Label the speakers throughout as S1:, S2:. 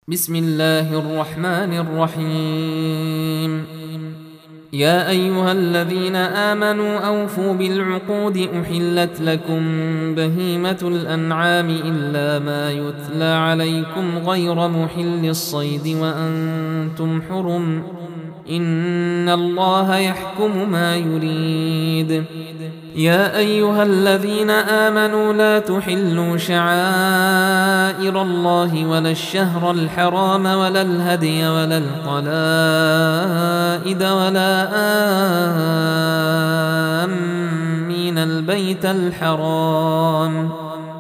S1: بسم الله الرحمن الرحيم. يا أيها الذين آمنوا أوفوا بالعقود أحلت لكم بهيمة الأنعام إلا ما يتلى عليكم غير محل الصيد وأنتم حرم إن الله يحكم ما يريد. يا أيها الذين آمنوا لا تحلوا شعائر الله ولا الشهر الحرام ولا الهدي ولا القلائد ولا آمين البيت الحرام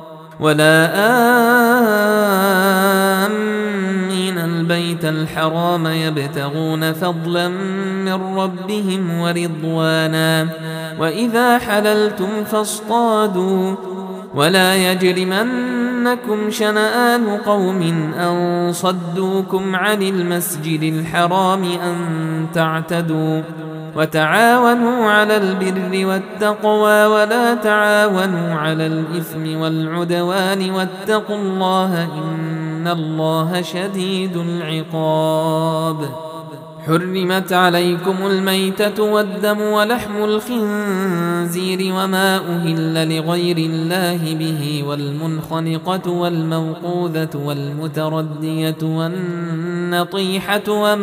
S1: يبتغون فضلا من ربهم ورضوانا وإذا حللتم فاصطادوا ولا يجرمنكم شنآن قوم أن صدوكم عن المسجد الحرام أن تعتدوا وتعاونوا على البر والتقوى ولا تعاونوا على الإثم والعدوان واتقوا الله إن الله شديد العقاب. حرمت عليكم الميتة والدم ولحم الخنزير وما أهل لغير الله به والمنخنقة والموقوذة والمتردية والنطيحة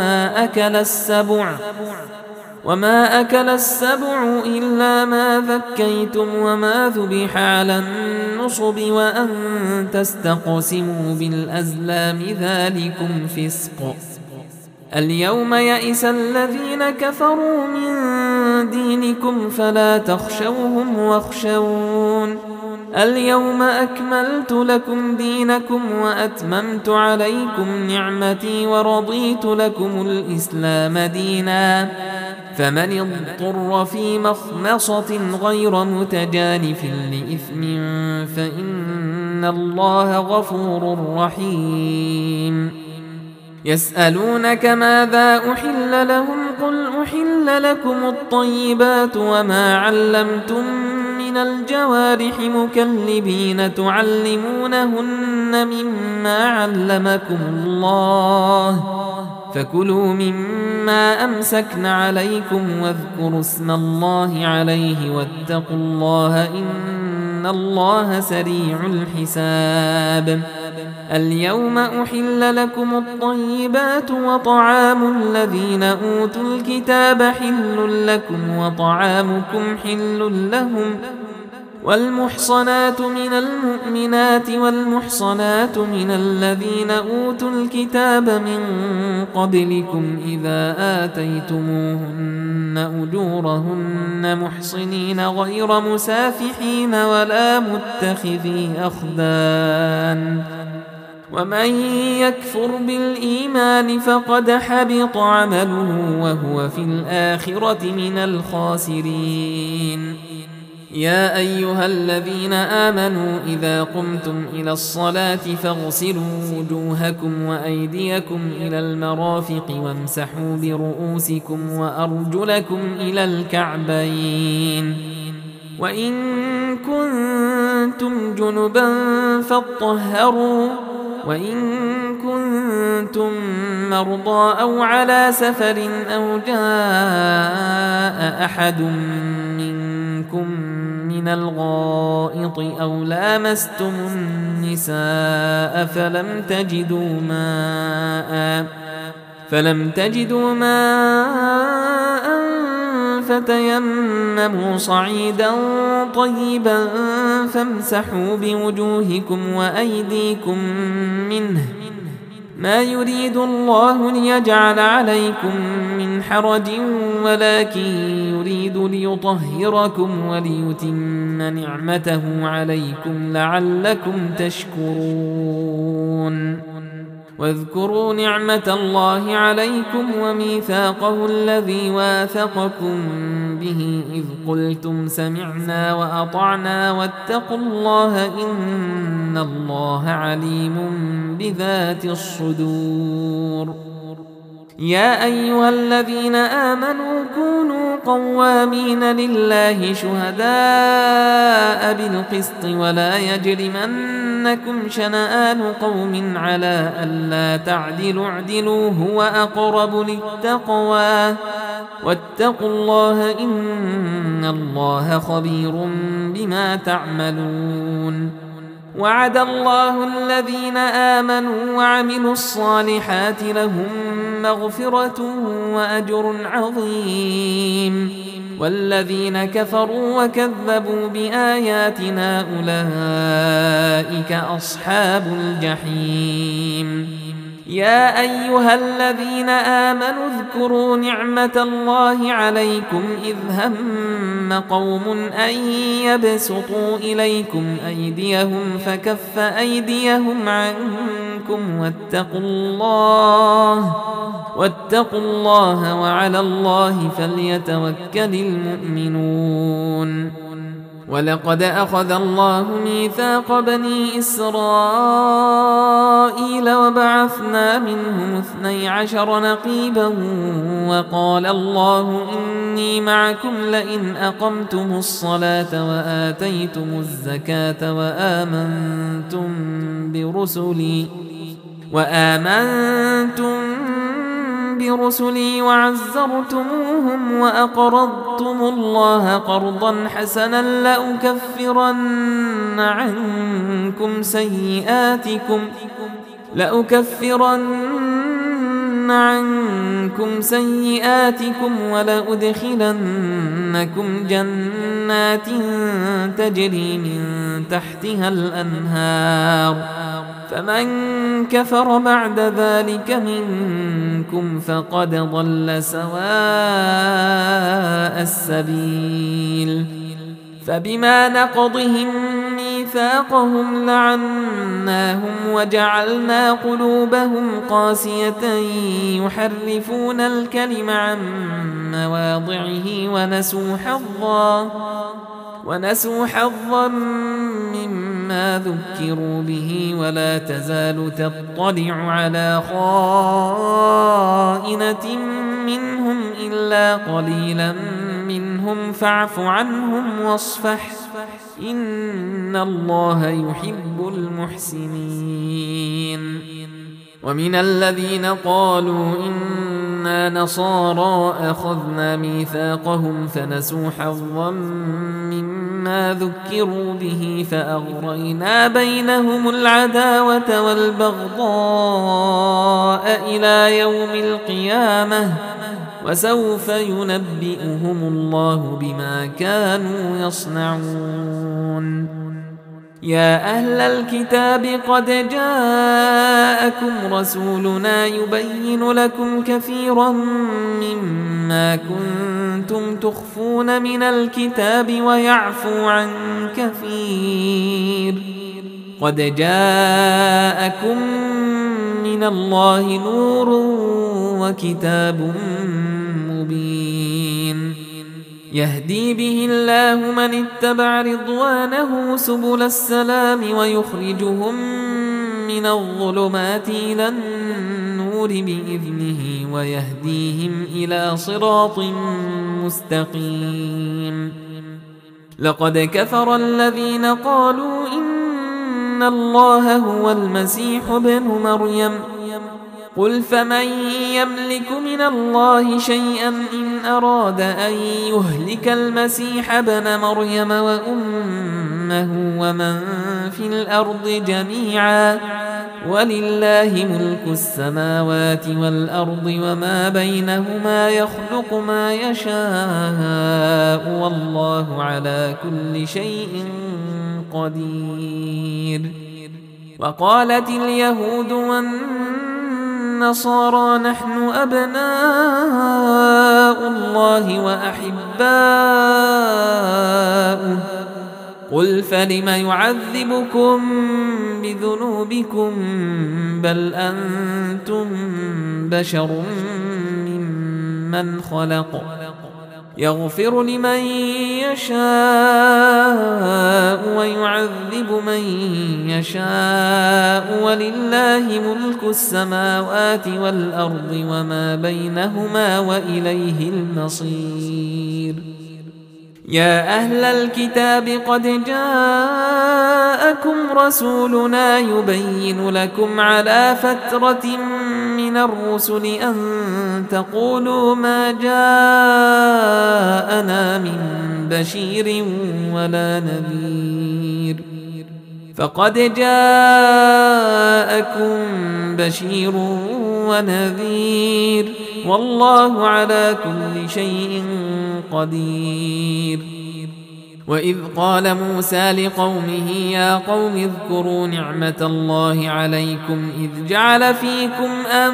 S1: وما أكل السبع إلا ما ذكيتم وما ذبح على النصب وأن تستقسموا بالأزلام ذلكم فسق. اليوم يئس الذين كفروا من دينكم فلا تخشوهم واخشون. اليوم أكملت لكم دينكم وأتممت عليكم نعمتي ورضيت لكم الإسلام دينا فمن اضطر في مخمصة غير متجانف لإثم فإن الله غفور رحيم. يسألونك ماذا أحل لهم قل أحل لكم الطيبات وما علمتم من الجوارح مكلبين تعلمونهن مما علمكم الله فكلوا مما أمسكن عليكم واذكروا اسم الله عليه واتقوا الله إن الله سريع الحساب. اليوم أحل لكم الطيبات وطعام الذين أوتوا الكتاب حل لكم وطعامكم حل لهم والمحصنات من المؤمنات والمحصنات من الذين أوتوا الكتاب من قبلكم إذا آتيتموهن أجورهن محصنين غير مسافحين ولا متخذي أخدان ومن يكفر بالإيمان فقد حبط عمله وهو في الآخرة من الخاسرين. يا أيها الذين آمنوا إذا قمتم إلى الصلاة فاغسلوا وجوهكم وأيديكم إلى المرافق وامسحوا برؤوسكم وأرجلكم إلى الكعبين وإن كنتم جنبا فاطهروا وإن كنتم مرضى أو على سفر أو جاء أحد منكم من الغائط أو لامستم النساء فلم تجدوا ماء فتيمموا صعيدا طيبا فامسحوا بوجوهكم وأيديكم منه ما يريد الله ليجعل عليكم من حرج ولكن يريد ليطهركم وليتم نعمته عليكم لعلكم تشكرون. واذكروا نعمة الله عليكم وميثاقه الذي واثقكم به إذ قلتم سمعنا وأطعنا واتقوا الله إن الله عليم بذات الصدور. يا أيها الذين آمنوا كونوا قوامين لله شهداء بالقسط ولا يجرمنكم شنآن قوم على ألا تعدلوا اعدلوا هو أقرب للتقوى واتقوا الله إن الله خبير بما تعملون وعد الله الذين آمنوا وعملوا الصالحات لهم مغفرة وأجر عظيم والذين كفروا وكذبوا بآياتنا أولئك أصحاب الجحيم يا أيها الذين آمنوا اذكروا نعمة الله عليكم إذ هم قوم أن يبسطوا إليكم أيديهم فكف أيديهم عنكم واتقوا الله وعلى الله فليتوكل المؤمنون ولقد أخذ الله ميثاق بني إسرائيل وبعثنا منهم 12 نقيبا وقال الله إني معكم لئن أقمتم الصلاة وآتيتم الزكاة وآمنتم برسلي وعزرتموهم وأقرضتم الله قرضا حسنا لأكفرن عنكم سيئاتكم ولأدخلنكم جنات تجري من تحتها الأنهار فمن كفر بعد ذلك منكم فقد ضل سواء السبيل فبما نقضهم ميثاقهم لعناهم وجعلنا قلوبهم قاسية يحرفون الكلم عن مواضعه ونسوا حظا مما ذكروا به ولا تزال تطلع على خائنة منهم إلا قليلا منهم فاعف عنهم واصفح إن الله يحب المحسنين ومن الذين قالوا إنا نصارى أخذنا ميثاقهم فنسوا حظا مما ذكروا به فأغرينا بينهم العداوة والبغضاء إلى يوم القيامة وسوف ينبئهم الله بما كانوا يصنعون يا أهل الكتاب قد جاءكم رسولنا يبين لكم كثيرا مما كنتم تخفون من الكتاب ويعفو عن كثير قد جاءكم من الله نور وكتاب مبين يهدي به الله من اتبع رضوانه سبل السلام ويخرجهم من الظلمات إلى النور بإذنه ويهديهم إلى صراط مستقيم لقد كفر الذين قالوا إن الله هو المسيح ابن مريم قل فمن يملك من الله شيئا إن أراد أن يهلك المسيح ابن مريم وأمه ومن في الأرض جميعا ولله ملك السماوات والأرض وما بينهما يخلق ما يشاء والله على كل شيء قدير وقالت اليهود والنصارى نحن أبناء الله وأحباؤه قل فلم يعذبكم بذنوبكم بل أنتم بشر ممن خلق يغفر لمن يشاء ويعذب من يشاء ولله ملك السماوات والأرض وما بينهما وإليه المصير. يا أهل الكتاب قد جاءكم رسولنا يبين لكم على فترة من الرسل أن تقولوا ما جاءنا من بشير ولا نذير، فقد جاءكم بشير ونذير والله على كل شيء قدير. وإذ قال موسى لقومه يا قوم اذكروا نعمة الله عليكم إذ جعل فيكم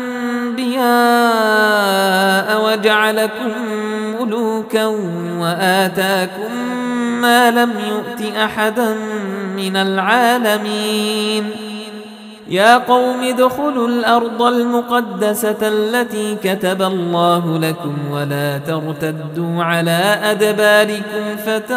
S1: أنبياء وجعلكم ملوكا وآتاكم ما لم يؤت أحدا من العالمين. يا قوم ادخلوا الأرض المقدسة التي كتب الله لكم ولا ترتدوا على أدباركم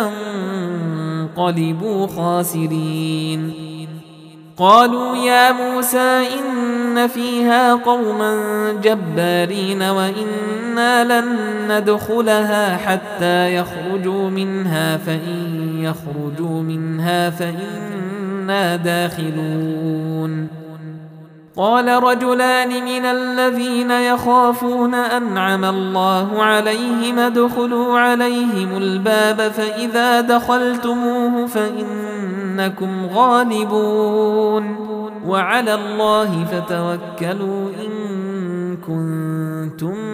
S1: فتنقلبوا خاسرين. قالوا يا موسى إن فيها قوما جبارين وإنا لن ندخلها حتى يخرجوا منها فإن يخرجوا منها فإنا داخلون. قال رجلان من الذين يخافون أنعم الله عليهم ادخلوا عليهم الباب فإذا دخلتموه فإنكم غالبون وعلى الله فتوكلوا إن كنتم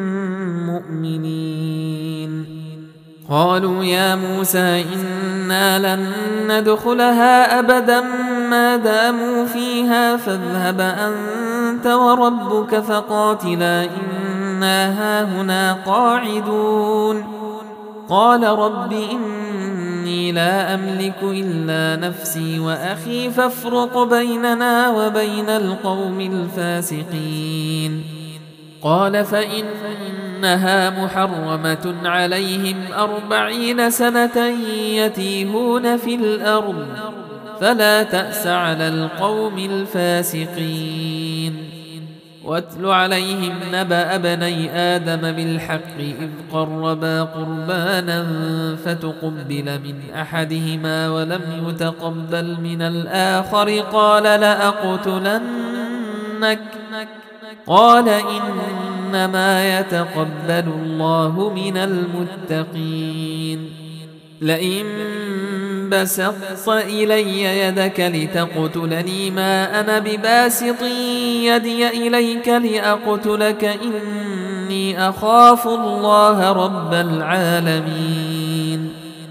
S1: مؤمنين. قالوا يا موسى إنا لن ندخلها أبدا ما داموا فيها فاذهب أنت وربك فقاتلا إنا هاهنا قاعدون. قال رب إني لا أملك إلا نفسي وأخي فافرق بيننا وبين القوم الفاسقين. قال فإنها محرمة عليهم 40 سنة يتيهون في الأرض فلا تأس على القوم الفاسقين. واتل عليهم نبأ ابني آدم بالحق إذ قربا قربانا فتقبل من أحدهما ولم يتقبل من الآخر قال لأقتلنك قال إنما يتقبل الله من المتقين. لئن بسطت إلي يدك لتقتلني ما أنا بباسط يدي إليك لأقتلك إني أخاف الله رب العالمين.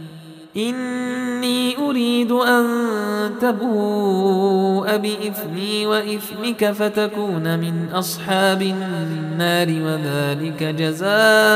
S1: إني أريد أن تبوء بإثمي وإثمك فتكون من أصحاب النار وذلك جزاء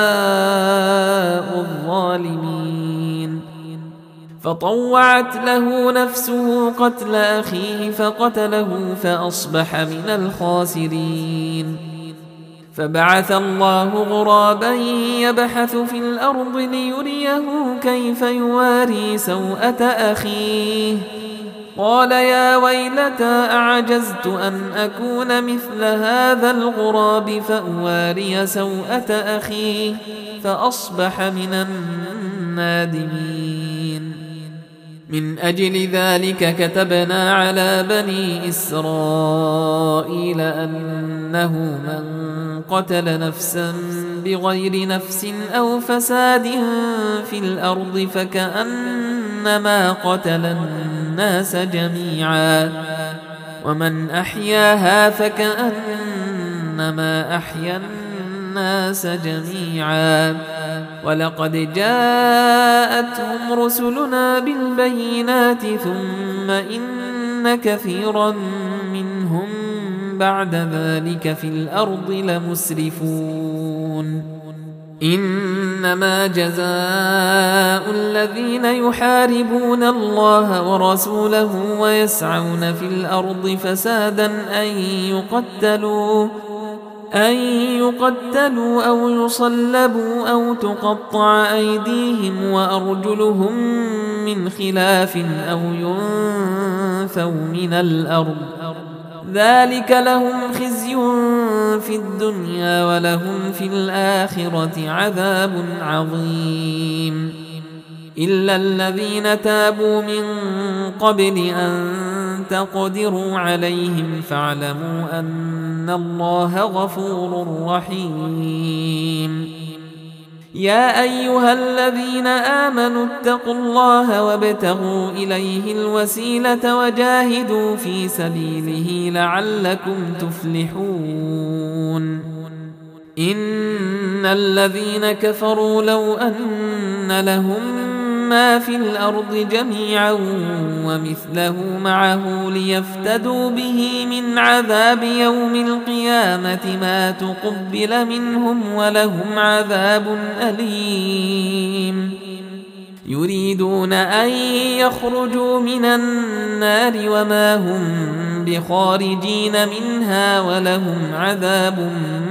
S1: الظالمين. فطوعت له نفسه قتل أخيه فقتله فأصبح من الخاسرين. فبعث الله غرابا يبحث في الأرض ليريه كيف يواري سوءة أخيه قال يا ويلتى أعجزت أن أكون مثل هذا الغراب فأواري سوءة أخيه فأصبح من النادمين. من أجل ذلك كتبنا على بني إسرائيل أنه من قتل نفسا بغير نفس أو فساد في الأرض فكأنما قتل الناس جميعا ومن أحياها فكأنما أحيا الناس جميعا. ولقد جاءتهم رسلنا بالبينات ثم إن كثيرا منهم بعد ذلك في الأرض لمسرفون. إنما جزاء الذين يحاربون الله ورسوله ويسعون في الأرض فسادا أن يقتلوا أو يصلبوا أو تقطع أيديهم وأرجلهم من خلاف أو ينفوا من الأرض ذلك لهم خزي في الدنيا ولهم في الآخرة عذاب عظيم إلا الذين تابوا من قبل أن تقدروا عليهم فاعلموا أن الله غفور رحيم يا أيها الذين آمنوا اتقوا الله وابتغوا إليه الوسيلة وجاهدوا في سبيله لعلكم تفلحون إن الذين كفروا لو أن لهم ما في الأرض جميعا ومثله معه ليفتدوا به من عذاب يوم القيامة ما تقبل منهم ولهم عذاب أليم يريدون أن يخرجوا من النار وما هم بخارجين منها ولهم عذاب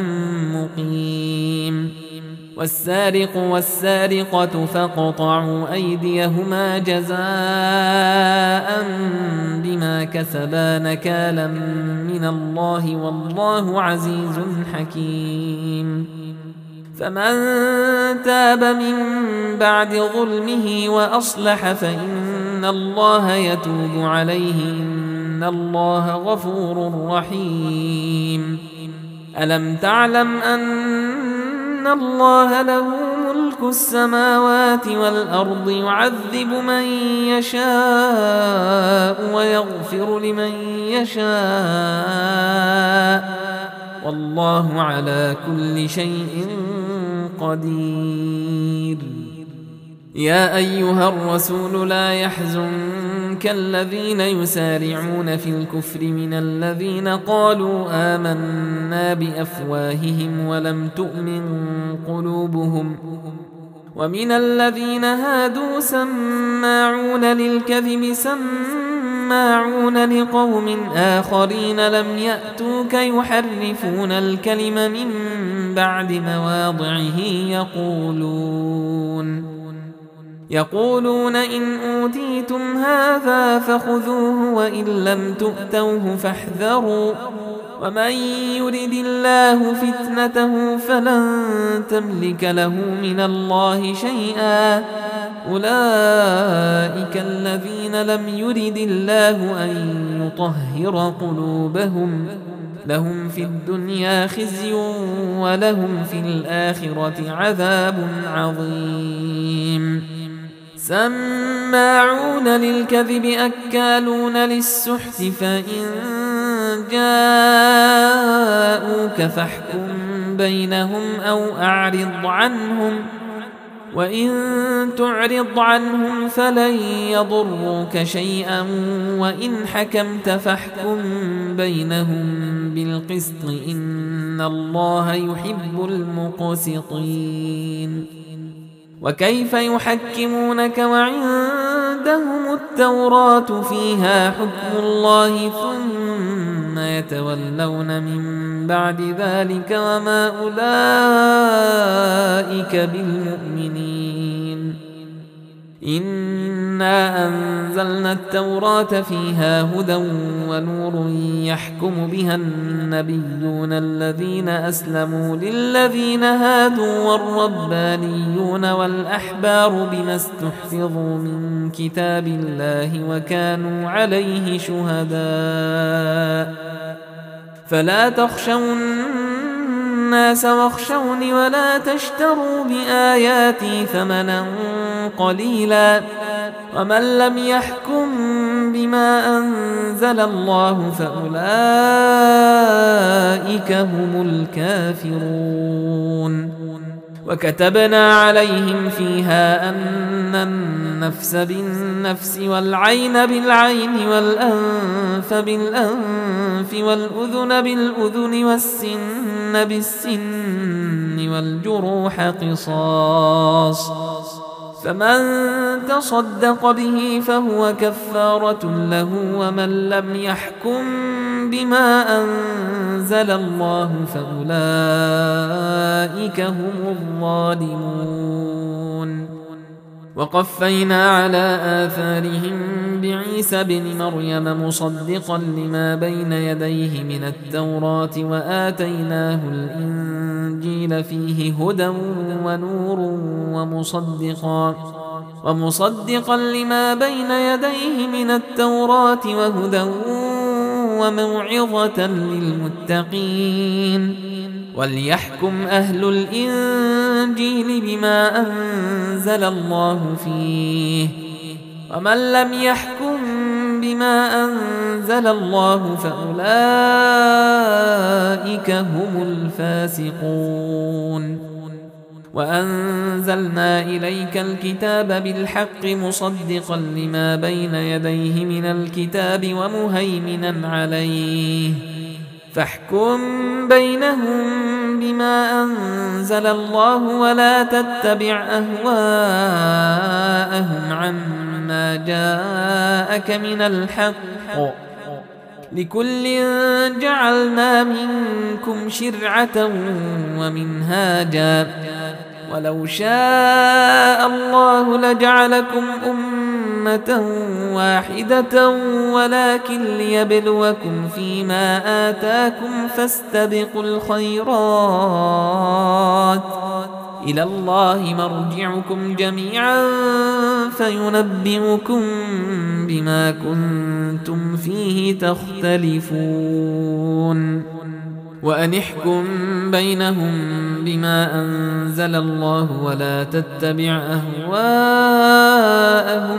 S1: مقيم والسارق والسارقة فاقطعوا أيديهما جزاء بما كسبا نكالا من الله والله عزيز حكيم فمن تاب من بعد ظلمه وأصلح فإن الله يتوب عليه إن الله غفور رحيم ألم تعلم أن الله له ملك السماوات والأرض يعذب من يشاء ويغفر لمن يشاء والله على كل شيء قدير يا أيها الرسول لا يحزنك الذين يسارعون في الكفر من الذين قالوا آمنا بأفواههم ولم تؤمن قلوبهم ومن الذين هادوا سماعون للكذب سماعون لقوم آخرين لم يأتوك يحرفون الكلم من بعد مواضعه يقولون إن أوتيتم هذا فخذوه وإن لم تؤتوه فاحذروا ومن يرد الله فتنته فلن تملك له من الله شيئا أولئك الذين لم يرد الله أن يطهر قلوبهم لهم في الدنيا خزي ولهم في الآخرة عذاب عظيم سماعون للكذب أكالون للسحت فإن جاءوك فاحكم بينهم أو أعرض عنهم وإن تعرض عنهم فلن يضروك شيئا وإن حكمت فاحكم بينهم بالقسط إن الله يحب المقسطين وكيف يحكمونك وعندهم التوراة فيها حكم الله ثم يتولون من بعد ذلك وما أولئك بالمؤمنين إنا أنزلنا التوراة فيها هدى ونور يحكم بها النبيون الذين أسلموا للذين هادوا والربانيون والأحبار بما استحفظوا من كتاب الله وكانوا عليه شهداء فلا تخشوا الناس واخشوني ولا تشتروا بآياتي ثمنا قليلا ومن لم يحكم بما أنزل الله فأولئك هم الكافرون وكتبنا عليهم فيها أن النفس بالنفس والعين بالعين والأنف بالأنف والأذن بالأذن والسن بالسن والجروح قصاص فمن تصدق به فهو كفارة له ومن لم يحكم بما أنزل الله فأولئك هم الظالمون. وقفينا على آثارهم بعيسى بن مريم مصدقا لما بين يديه من التوراة وآتيناه الإنجيل فيه هدى ونور ومصدقا لما بين يديه من التوراة وهدى وموعظة للمتقين. وليحكم أهل الإنجيل بما أنزل الله فيه، ومن لم يحكم بما أنزل الله فأولئك هم الفاسقون. وأنزلنا إليك الكتاب بالحق مصدقا لما بين يديه من الكتاب ومهيمنا عليه، فاحكم بينهم بما أنزل الله ولا تتبع أهواءهم عما جاءك من الحق، لكل جعلنا منكم شرعة ومنهاجا، ولو شاء الله لجعلكم أمة واحدة ولكن ليبلوكم فيما آتاكم فاستبقوا الخيرات، إلى الله مرجعكم جميعا فينبئكم بما كنتم فيه تختلفون. وأن احكم بينهم بما أنزل الله ولا تتبع أهواءهم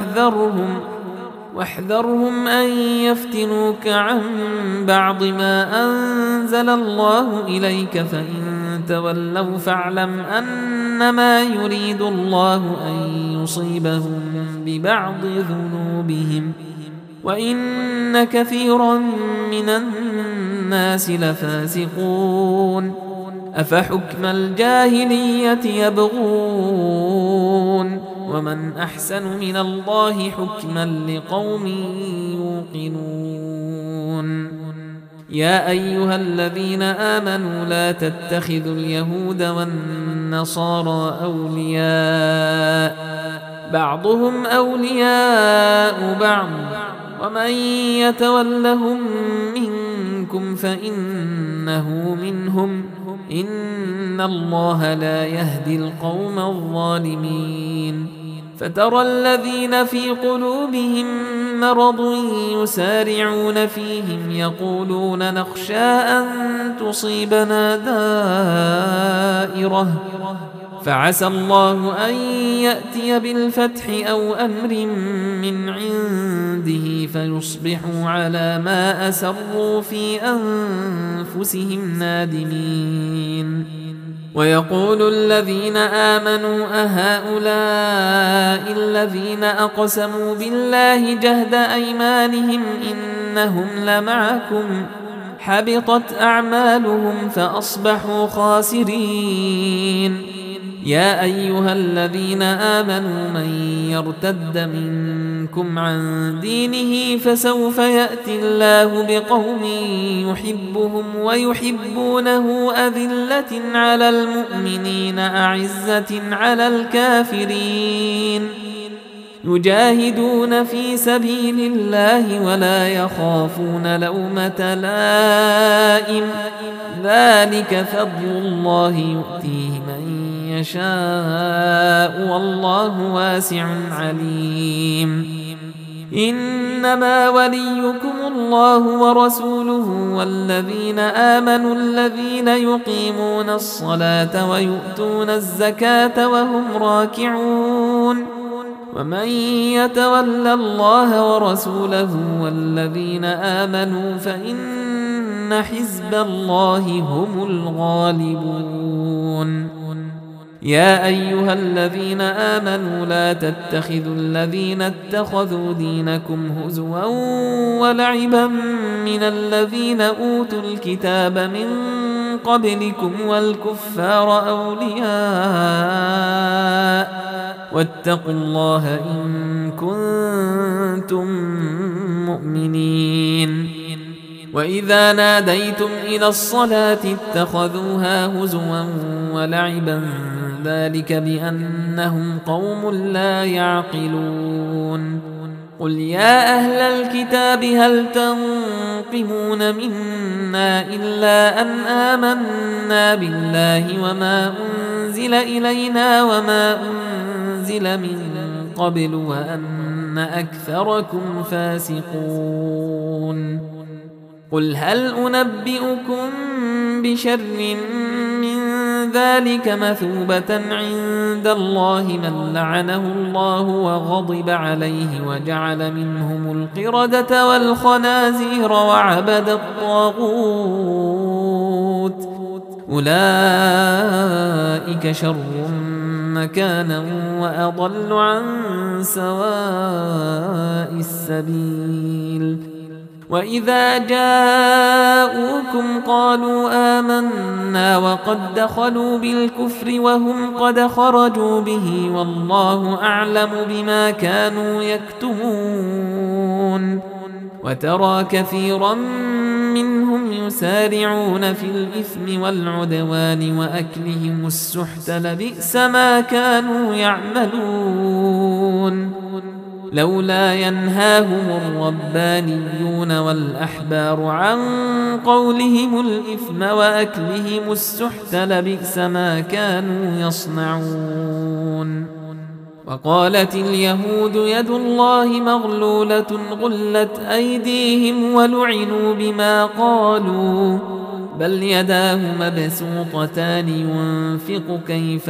S1: واحذرهم أن يفتنوك عن بعض ما أنزل الله إليك، فإن تولوا فاعلم أنما يريد الله أن يصيبهم ببعض ذنوبهم، وإن كثيرا من الناس لفاسقون. أفحكم الجاهلية يبغون، ومن أحسن من الله حكما لقوم يوقنون. يا أيها الذين آمنوا لا تتخذوا اليهود والنصارى أولياء، بعضهم أولياء بعض، ومن يتولهم منكم فإنه منهم، إن الله لا يهدي القوم الظالمين. فترى الذين في قلوبهم مرض يسارعون فيهم يقولون نخشى أن تصيبنا دائرة، فعسى الله أن يأتي بالفتح أو أمر من عنده فيصبحوا على ما أسروا في أنفسهم نادمين. ويقول الذين آمنوا أهؤلاء الذين أقسموا بالله جهد أيمانهم إنهم لمعكم، حبطت أعمالهم فأصبحوا خاسرين. يا أيها الذين آمنوا من يرتد منكم عن دينه فسوف يأتي الله بقوم يحبهم ويحبونه أذلة على المؤمنين أعزة على الكافرين، يجاهدون في سبيل الله ولا يخافون لومة لائم، ذلك فضل الله يؤتيه من يشاء والله واسع عليم. إنما وليكم الله ورسوله والذين آمنوا الذين يقيمون الصلاة ويؤتون الزكاة وهم راكعون، ومن يتول الله ورسوله والذين آمنوا فإن حزب الله هم الغالبون. يا أيها الذين آمنوا لا تتخذوا الذين اتخذوا دينكم هزوا ولعبا من الذين أوتوا الكتاب من قبلكم والكفار أولياء، واتقوا الله إن كنتم مؤمنين. وإذا ناديتم إلى الصلاة اتخذوها هزوا ولعبا ذلك بأنهم قوم لا يعقلون قل يا أهل الكتاب هل تنقمون منا إلا أن آمنا بالله وما أنزل إلينا وما أنزل من قبل وأن أكثركم فاسقون قل هل أنبئكم بشر من ذلك مثوبة عند الله من لعنه الله وغضب عليه وجعل منهم القردة والخنازير وعبد الطاغوت أولئك شر مكانا وأضل عن سواء السبيل وإذا جاءوكم قالوا آمنا وقد دخلوا بالكفر وهم قد خرجوا به والله أعلم بما كانوا يكتمون وترى كثيرا منهم يسارعون في الإثم والعدوان وأكلهم السحت لبئس ما كانوا يعملون لولا ينهاهم الربانيون والأحبار عن قولهم الإثم وأكلهم السحت لبئس ما كانوا يصنعون وقالت اليهود يد الله مغلولة غلت أيديهم ولعنوا بما قالوا بل يداه مبسوطتان ينفق كيف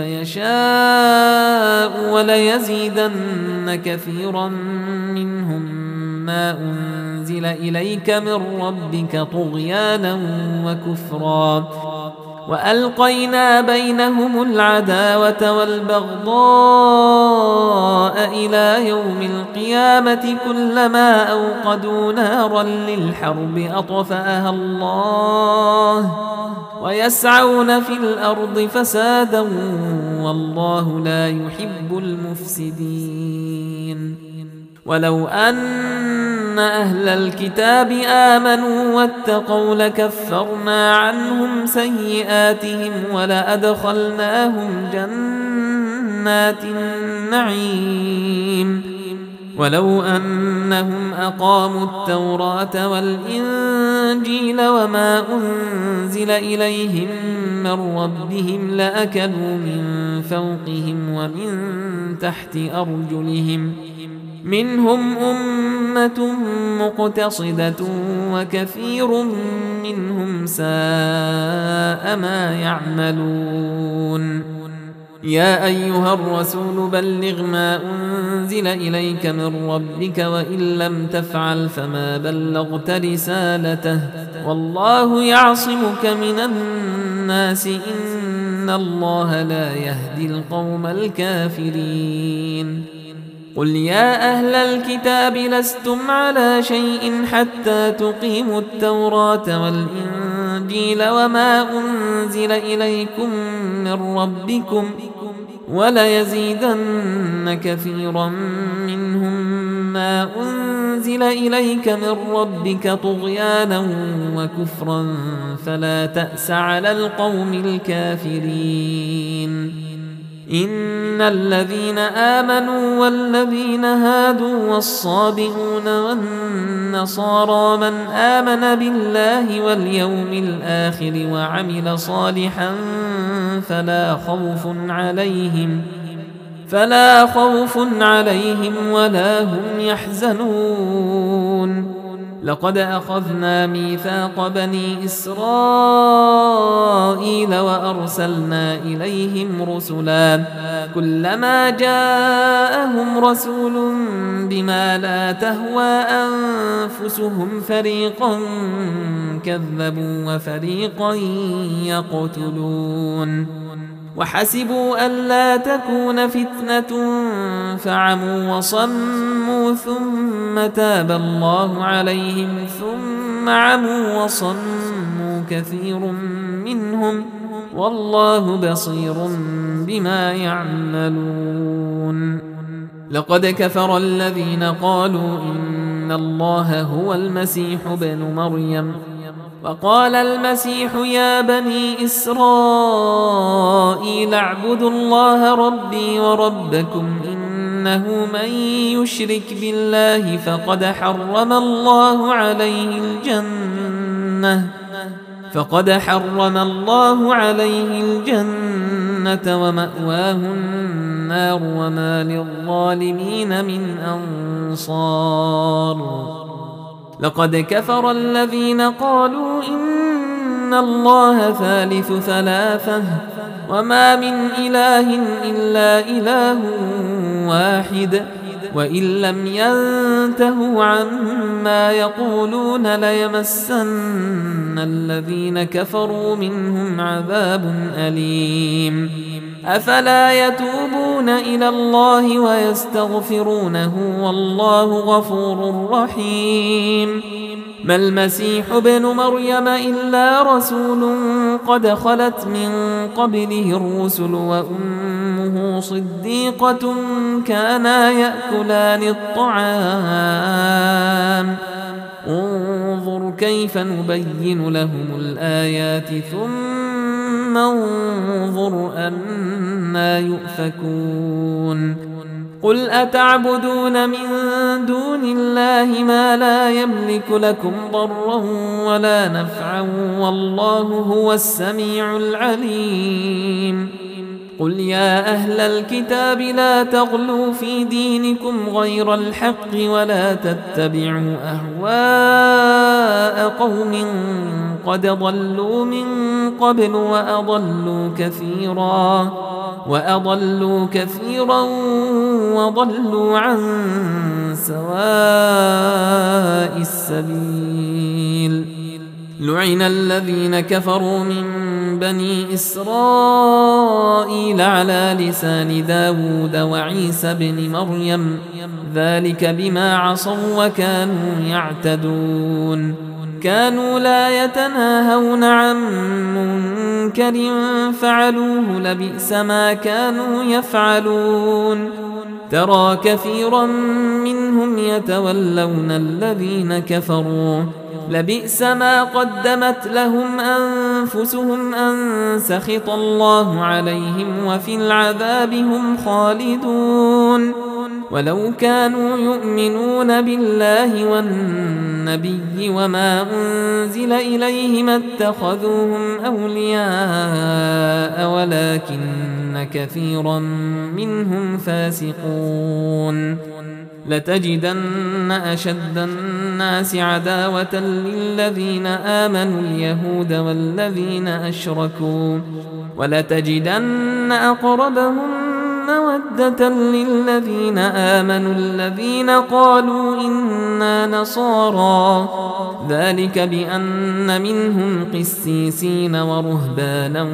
S1: يشاء وليزيدن كثيرا منهم ما أنزل إليك من ربك طغيانا وكفرا وألقينا بينهم العداوة والبغضاء إلى يوم القيامة كلما أوقدوا نارا للحرب أطفأها الله ويسعون في الأرض فسادا والله لا يحب المفسدين ولو أن أهل الكتاب آمنوا واتقوا لكفرنا عنهم سيئاتهم ولأدخلناهم جنات النعيم ولو أنهم أقاموا التوراة والإنجيل وما أنزل إليهم من ربهم لأكلوا من فوقهم ومن تحت أرجلهم منهم أمة مقتصدة وكثير منهم ساء ما يعملون يا أيها الرسول بلغ ما أنزل إليك من ربك وإن لم تفعل فما بلغت رسالته والله يعصمك من الناس إن الله لا يهدي القوم الكافرين قل يا أهل الكتاب لستم على شيء حتى تقيموا التوراة والإنجيل وما أنزل إليكم من ربكم وليزيدن كثيرا منهم ما أنزل إليك من ربك طغيانا وكفرا فلا تأس على القوم الكافرين إن الذين آمنوا والذين هادوا والصابئون والنصارى من آمن بالله واليوم الآخر وعمل صالحا فلا خوف عليهم ولا هم يحزنون لقد أخذنا ميثاق بني إسرائيل وأرسلنا إليهم رسلا كلما جاءهم رسول بما لا تهوى أنفسهم فريقا كذبوا وفريقا يقتلون وحسبوا ألا تكون فتنة فعموا وصموا ثم تاب الله عليهم ثم عموا وصموا كثير منهم والله بصير بما يعملون لقد كفر الذين قالوا إن الله هو المسيح ابن مريم وقال المسيح يا بني إسرائيل اعبدوا الله ربي وربكم إنه من يشرك بالله فقد حرم الله عليه الجنة ومأواه النار وما للظالمين من أنصار لقد كفر الذين قالوا إن الله ثالث ثلاثة وما من إله إلا إله واحد وإن لم ينتهوا عما يقولون ليمسن الذين كفروا منهم عذاب أليم أفلا يتوبون إلى الله ويستغفرونه والله غفور رحيم ما المسيح ابن مريم إلا رسول قد خلت من قبله الرسل وأمه صديقة كانا يأكلان الطعام انظر كيف نبين لهم الآيات ثم انظر أنا يؤفكون قل أتعبدون من دون الله ما لا يملك لكم ضرا ولا نفعا والله هو السميع العليم قل يا أهل الكتاب لا تغلوا في دينكم غير الحق ولا تتبعوا أهواء قوم قد ضلوا من قبل وأضلوا كثيرا وضلوا عن سواء السبيل لعن الذين كفروا من بني إسرائيل على لسان داود وعيسى بن مريم ذلك بما عصوا وكانوا يعتدون كانوا لا يتناهون عن منكر فعلوه لبئس ما كانوا يفعلون ترى كثيرا منهم يتولون الذين كفروا لبئس ما قدمت لهم أنفسهم أن سخط الله عليهم وفي العذاب هم خالدون ولو كانوا يؤمنون بالله والنبي وما أنزل إليه ما اتخذوهم أولياء ولكن كثيرا منهم فاسقون لتجدن أشد الناس عداوة للذين آمنوا اليهود والذين أشركوا ولتجدن أقربهم مودة للذين آمنوا الذين قالوا إنا نصارى ذلك بأن منهم قسيسين ورهبانا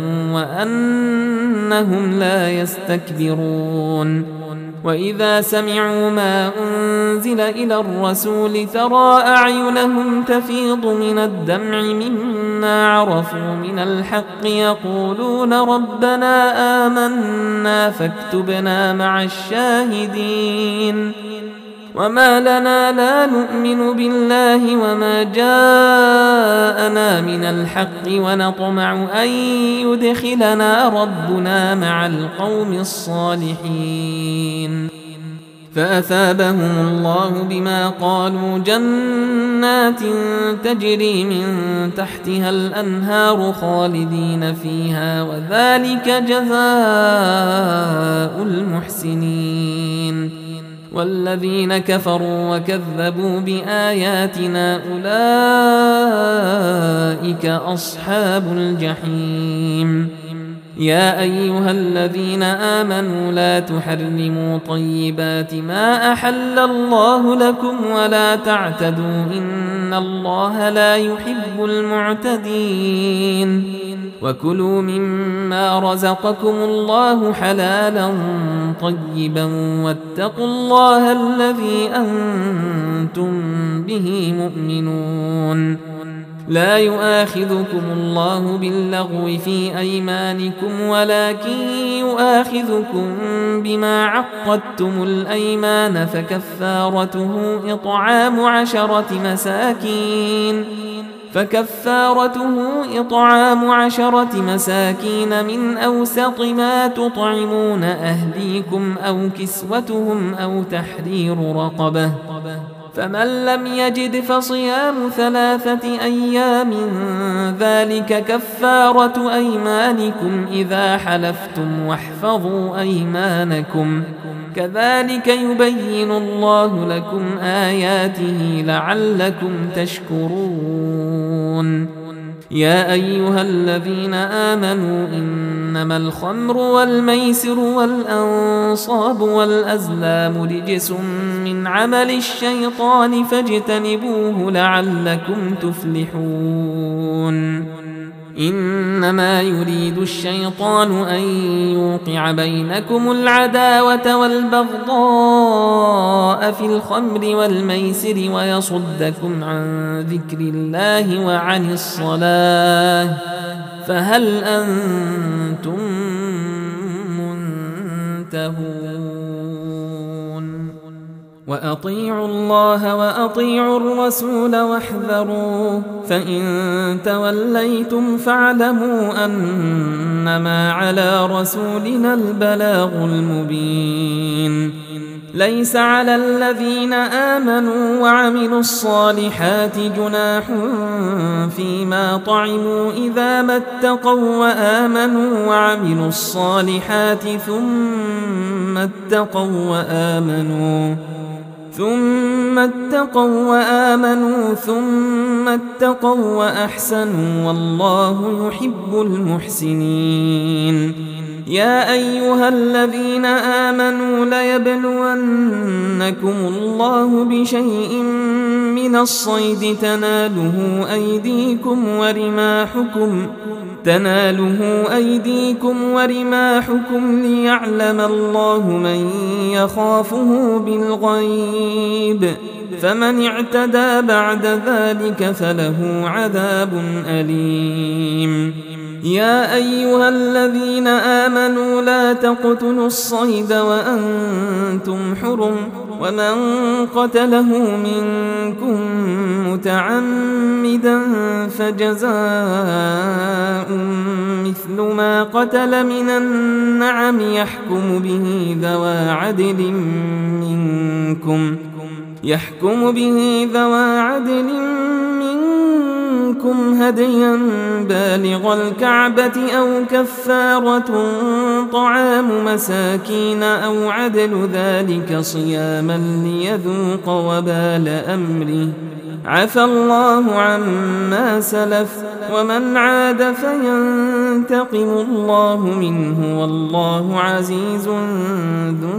S1: وأنهم لا يستكبرون وإذا سمعوا ما أنزل إلى الرسول ترى أعينهم تفيض من الدمع مما عرفوا من الحق يقولون ربنا آمنا فاكتبنا مع الشاهدين وما لنا لا نؤمن بالله وما جاءنا من الحق ونطمع أن يدخلنا ربنا مع القوم الصالحين فأثابهم الله بما قالوا جنات تجري من تحتها الأنهار خالدين فيها وذلك جزاء المحسنين والذين كفروا وكذبوا بآياتنا أولئك أصحاب الجحيم يا أيها الذين آمنوا لا تحرموا طيبات ما أحل الله لكم ولا تعتدوا إن الله لا يحب المعتدين وكلوا مما رزقكم الله حلالا طيبا واتقوا الله الذي أنتم به مؤمنون لا يؤاخذكم الله باللغو في أيمانكم ولكن يؤاخذكم بما عقدتم الأيمان فكفارته إطعام 10 فكفارته إطعام 10 مساكين من أوسط ما تطعمون أهليكم أو كسوتهم أو تحرير رقبة، فمن لم يجد فصيام 3 أيام ذلك كفارة أيمانكم إذا حلفتم واحفظوا أيمانكم كذلك يبين الله لكم آياته لعلكم تشكرون. يا أيها الذين آمنوا إنما الخمر والميسر والأنصاب والأزلام رجس من عمل الشيطان فاجتنبوه لعلكم تفلحون. إنما يريد الشيطان أن يوقع بينكم العداوة والبغضاء في الخمر والميسر ويصدكم عن ذكر الله وعن الصلاة فهل أنتم منتهون؟ وأطيعوا الله وأطيعوا الرسول واحذروا فإن توليتم فاعلموا أنما على رسولنا البلاغ المبين. ليس على الذين آمنوا وعملوا الصالحات جناح فيما طعموا إذا ما اتقوا وآمنوا وعملوا الصالحات ثم اتقوا وآمنوا ثم اتقوا وأحسنوا والله يحب المحسنين. يا أيها الذين آمنوا ليبلونكم الله بشيء من الصيد تناله أيديكم ورماحكم ليعلم الله من يخافه بالغيب فمن اعتدى بعد ذلك فله عذاب أليم. يا أيها الذين آمنوا لا تقتلوا الصيد وأنتم حرم ومن قتله منكم متعمدا فجزاء مثل ما قتل من النعم يحكم به ذوى عدل منكم هديا بالغ الكعبة أو كفارة طعام مساكين أو عدل ذلك صياما ليذوق وبال أمره عفى الله عما سلف ومن عاد فينتقم الله منه والله عزيز ذو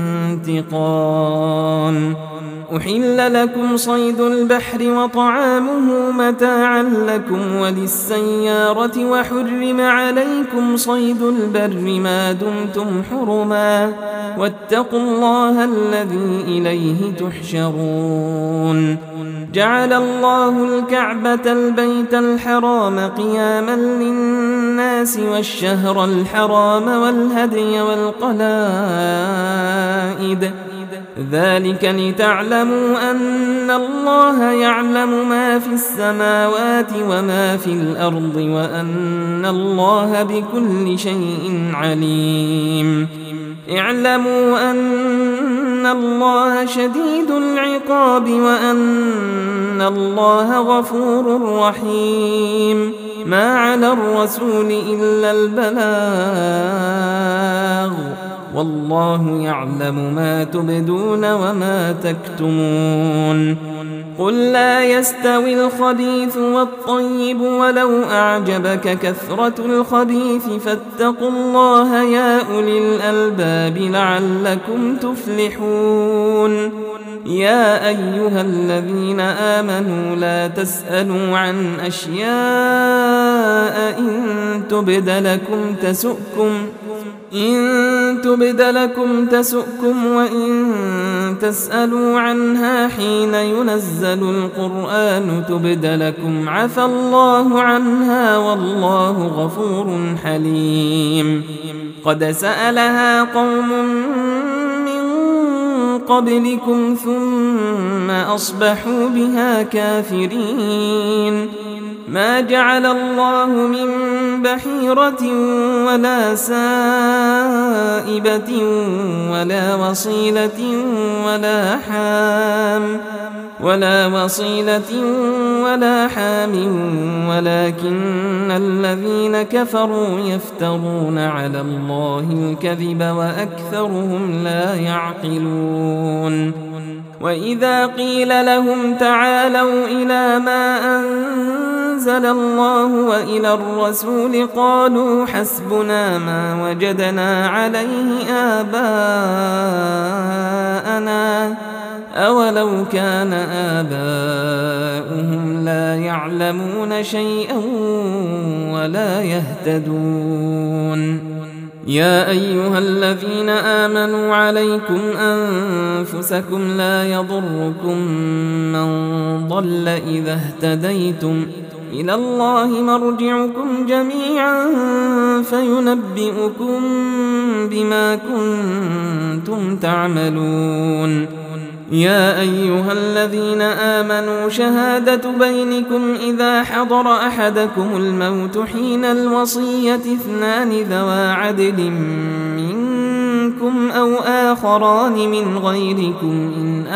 S1: انتقام. أحل لكم صيد البحر وطعامه متاعا لكم وللسيارة وحرم عليكم صيد البر ما دمتم حرما واتقوا الله الذي إليه تحشرون. جعل الله الكعبة البيت الحرام قياما للناس والشهر الحرام والهدي والقلائد ذلك لتعلموا أن الله يعلم ما في السماوات وما في الأرض وأن الله بكل شيء عليم. اعلموا أن الله شديد العقاب وأن الله غفور رحيم. ما على الرسول إلا البلاغ والله يعلم ما تبدون وما تكتمون. قل لا يستوي الخبيث والطيب ولو أعجبك كثرة الخبيث فاتقوا الله يا أولي الألباب لعلكم تفلحون. يا أيها الذين آمنوا لا تسألوا عن أشياء إن تبد لكم تسؤكم وإن تسألوا عنها حين ينزل القرآن تبد لكم عفى الله عنها والله غفور حليم. قد سألها قوم من قبلكم ثم أصبحوا بها كافرين. ما جعل الله من بحيرة ولا سائبة ولا وصيلة ولا حام ولكن الذين كفروا يفترون على الله الكذب وأكثرهم لا يعقلون وإذا قيل لهم تعالوا إلى ما أنزل الله وإلى الرسول قالوا حسبنا ما وجدنا عليه آباءنا أولو كان آباؤهم لا يعلمون شيئا ولا يهتدون يا أيها الذين آمنوا عليكم أنفسكم لا يضركم من ضل إذا اهتديتم إلى الله مرجعكم جميعا فينبئكم بما كنتم تعملون يا أيها الذين آمنوا شهادة بينكم إذا حضر أحدكم الموت حين الوصية 2 ذوى عدل منكم أو آخران من غيركم إن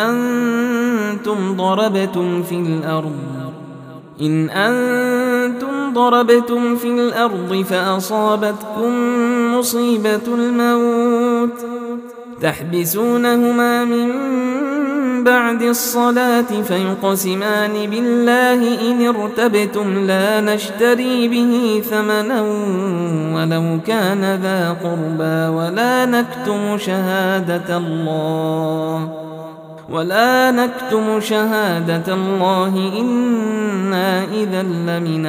S1: أنتم ضربتم في الأرض فأصابتكم مصيبة الموت تحبسونهما من بعد الصلاة فيقسمان بالله إن ارتبتم لا نشتري به ثمنا ولو كان ذا قربى ولا نكتم شهادة الله إنا إذا لمن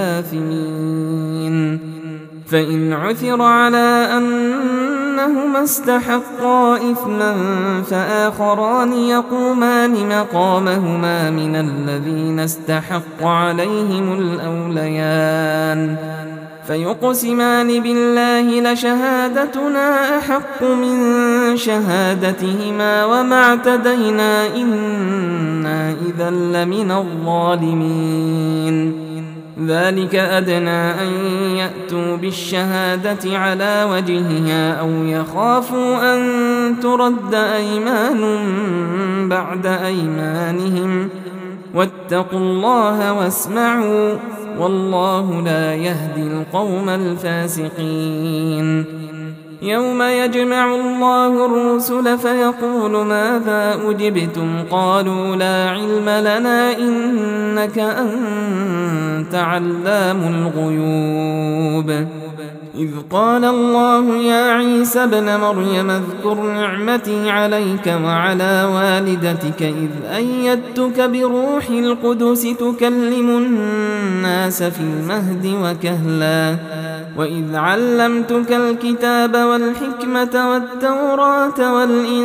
S1: الآثمين فإن عثر على أنهما استحقا إثما فآخران يقومان مقامهما من الذين استحق عليهم الأوليان فيقسمان بالله لشهادتنا أحق من شهادتهما وما اعتدينا إنا إذا لمن الظالمين ذلك أدنى أن يأتوا بالشهادة على وجهها أو يخافوا أن ترد أيمان بعد أيمانهم واتقوا الله واسمعوا والله لا يهدي القوم الفاسقين يوم يجمع الله الرسل فيقول ماذا أجبتم قالوا لا علم لنا إنك أنت علام الغيوب إذ قال الله يا عيسى ابن مريم اذكر نعمتي عليك وعلى والدتك إذ أيدتك بروح القدس تكلم الناس في المهد وكهلا وإذ علمتك الكتاب والحكمة والتوراة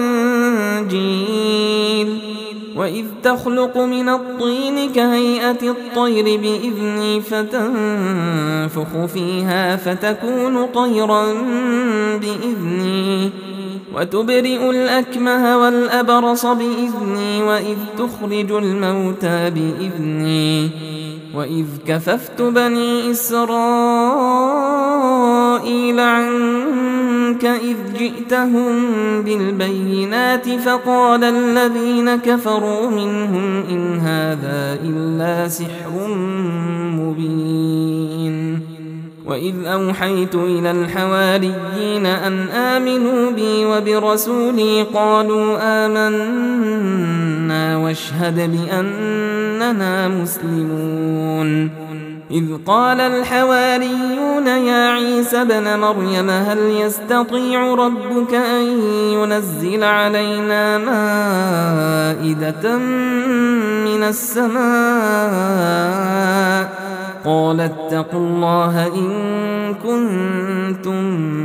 S1: والإنجيل وإذ تخلق من الطين كهيئة الطير بإذني فتنفخ فيها فتكون طيرا بإذني وتبرئ الأكمه والأبرص بإذني وإذ تخرج الموتى بإذني وإذ كففت بني إسرائيل عنك إذ جئتهم بالبينات فقال الذين كفروا منهم إن هذا إلا سحر مبين وإذ أوحيت إلى الحواريين أن آمنوا بي وبرسولي قالوا آمنا واشهد بأننا مسلمون إذ قال الحواريون يا عيسى ابن مريم هل يستطيع ربك أن ينزل علينا مائدة من السماء قال اتقوا الله إن كنتم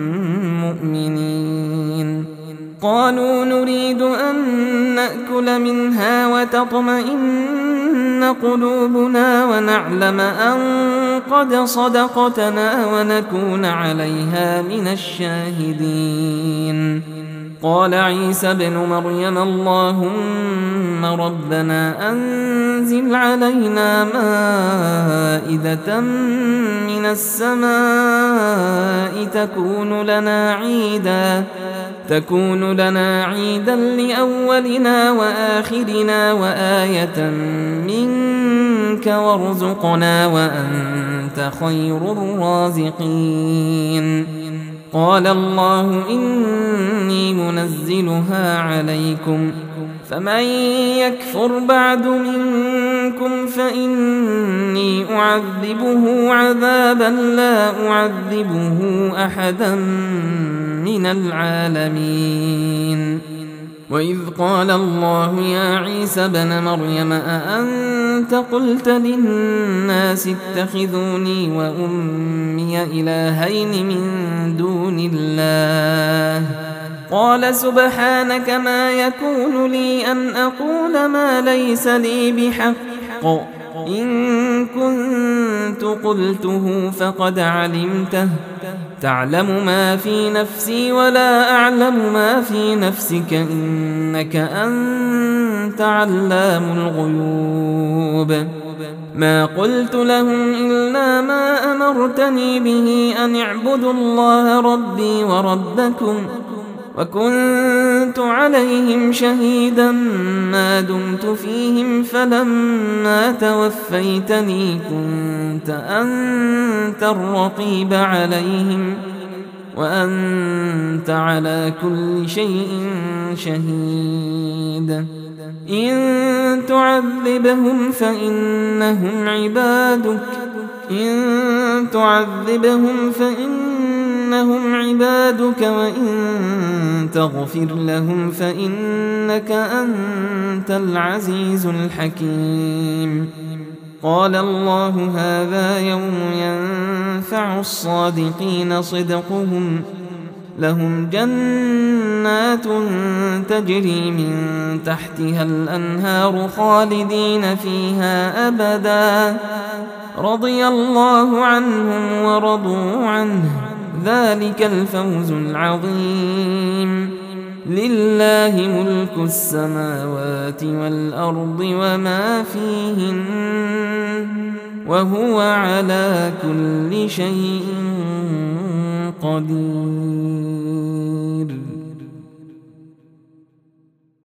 S1: مؤمنين قالوا نريد أن نأكل منها وتطمئن قلوبنا ونعلم أن قد صدقتنا ونكون عليها من الشاهدين قال عيسى ابن مريم اللهم ربنا أنزل علينا مائدة من السماء تكون لنا عيدا لأولنا وآخرنا وآية منك وارزقنا وأنت خير الرازقين. قال الله إني منزلها عليكم فمن يكفر بعد منكم فإني أعذبه عذابا لا أعذبه أحدا من العالمين. وإذ قال الله يا عيسى ابن مريم أأنت قلت للناس اتخذوني وأمي إلهين من دون الله قال سبحانك ما يكون لي أن أقول ما ليس لي بحق إن كنت قلته فقد علمته تعلم ما في نفسي ولا أعلم ما في نفسك إنك أنت علام الغيوب. ما قلت لهم إلا ما أمرتني به أن اعبدوا الله ربي وربكم وكنت عليهم شهيدا ما دمت فيهم فلما توفيتني كنت أنت الرقيب عليهم وأنت على كل شيء شهيد. إن تعذبهم فإنهم عبادك وإن تغفر لهم فإنك أنت العزيز الحكيم. قال الله هذا يوم ينفع الصادقين صدقهم لهم جنات تجري من تحتها الأنهار خالدين فيها أبدا رضي الله عنهم ورضوا عنه ذلك الفوز العظيم. لله ملك السماوات والأرض وما فيهن وهو على كل شيء قدير.